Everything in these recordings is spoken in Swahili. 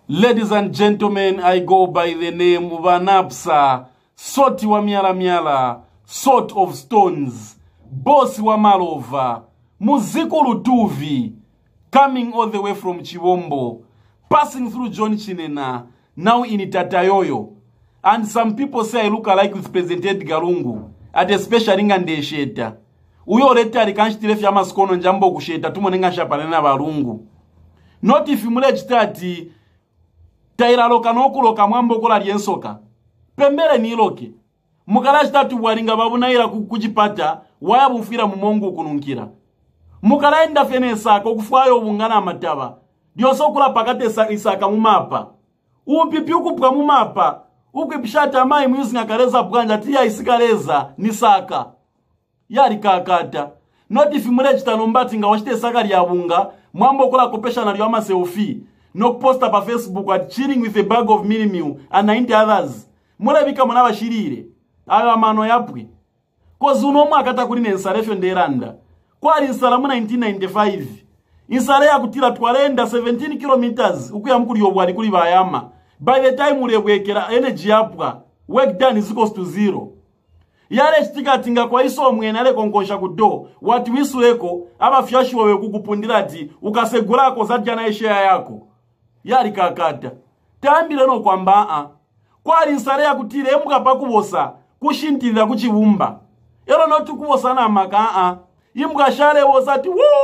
Ladies and gentlemen, I go by the name of Anapsa, Soti wa miala miala, Sort of Stones, Boss wa Malova, Muziko Lutuvi, coming all the way from Chiwombo, passing through John Chinena, now in Itatayoyo. And some people say I look alike with President Edgar Lungu, at a special Ngande Sheta. Uyo leta alikanshitile fyama skono njambo kusheta, tumonenga shapanena barungu. Not if you mule chitati, taira loka noku loka mwambo kola liensoka. Pembele ni loke. Mukalashi tatu waringa babu na ila kujipata, waya bufira mumongu kununkira. Mukala enda fene saka, kufuayo ubungana amataba. Dioso kula pakate isaka mumapa. Upipi ukupwa mumapa. Ukipishata mai muyuzi ngakareza buganja, tia isikareza, ni saka. Yari kakata. Not if you mule chitanumbati nga washite saka liyabunga, mwambo kola kopesha na liyama seofi. No poster pa Facebook at chilling with a bag of mini-meal and 90 others. Mule bika mwana shirire. Awa mano yapwi. Kozi unomu akata kuri installation de randa. Kwa installamu 1995. Installe ya kutila tuwalenda 17 kilometers. Uku ya mkuli yobwari kuli bayama. By the time ulewekera energy yapwa, work done is equals to 0. Yale chitika tinga kwa iso mwenale konkosha kudo. Watu wisu eko, aba fyashi wawe kukupundilati, ukasegula ko zadjana ishaya yako. Yari kakata. Tambile no kwa mbaa. Kwa installe ya kutile emuka pakubosa, kushintila kuchibumba. Elo no tukubosa na makaa. Imuka shale wosati,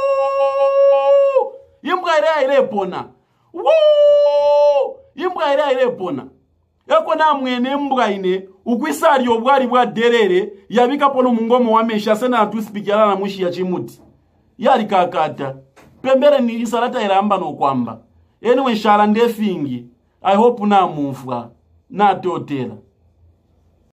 wuuu! Imuka ile pona. Wuuu! Imuka ile pona. Eko na mwene mbuga ine, ukwisari obwari bwa derere, yabika pono mungomo wamesha sena atuspikala na mushi ya chimuti. Yari kakata. Pembele ni isalata iramba no kwamba. Anyway, shara ndefingi. I hope na mufwa. Na totela.